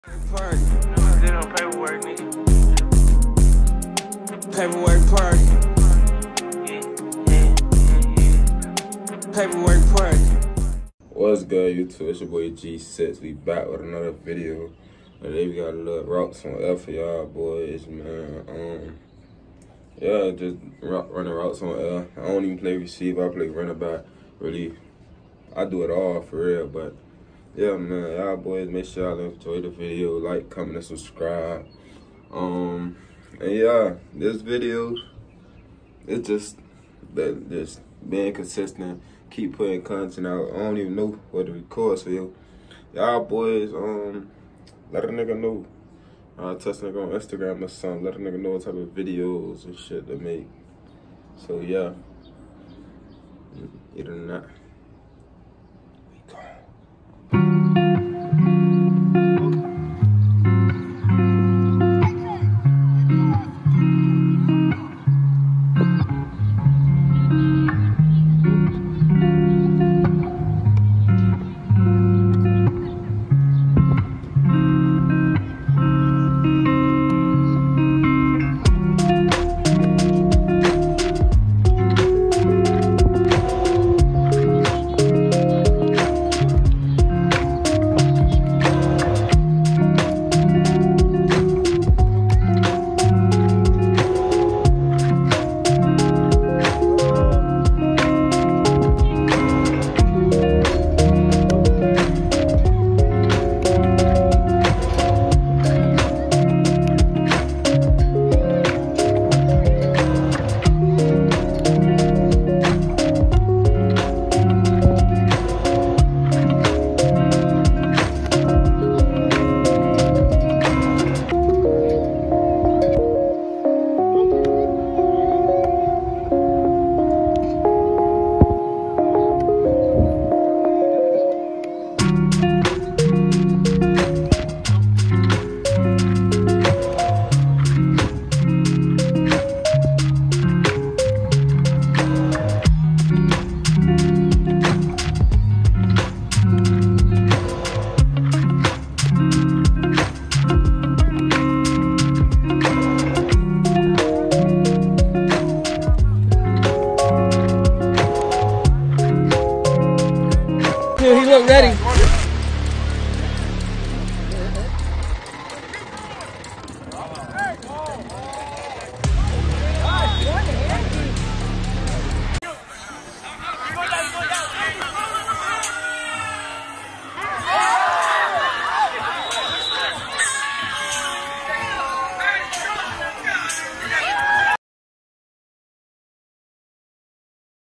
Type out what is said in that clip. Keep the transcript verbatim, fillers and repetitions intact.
Party. Then on paperwork, nigga. Paperwork party. Yeah, yeah, yeah, yeah. Paperwork party. What's good, YouTube? It's your boy G six. We back with another video. Today we got a little routes on L for y'all boys, man. Um, yeah, just running routes on L. I don't even play receiver. I play running back. Really, I do it all for real, but. Yeah, man, y'all boys, make sure y'all enjoy the video, like, comment, and subscribe. Um, and yeah, this video, it's just that just being consistent, keep putting content out. I don't even know what to record, so yo, y'all boys, um, let a nigga know. I'll test a nigga on Instagram or something. Let a nigga know what type of videos and shit to make. So yeah, either than that.